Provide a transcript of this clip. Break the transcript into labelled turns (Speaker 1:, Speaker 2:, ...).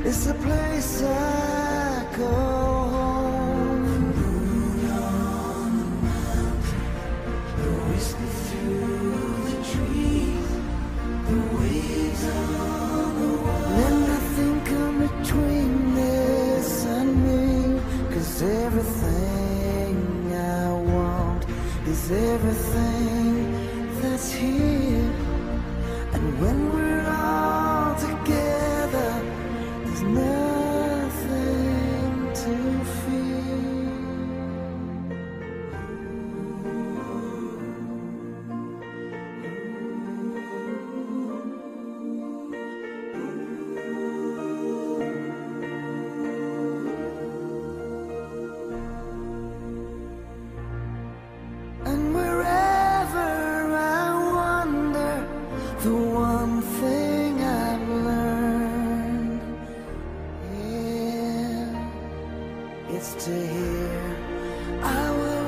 Speaker 1: It's the place I call home. The moon on the mountain, the whisper through the trees, the waves on the water. Let nothing come between this and me, 'cause everything I want is everything that's here. And when we're all together, there's nothing to fear. And wherever I wander, the one thing I've learned, yeah, it's to hear I will